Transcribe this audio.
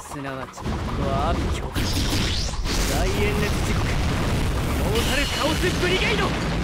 すなわちは阿鼻教大炎熱地獄モータルカオスブリゲード。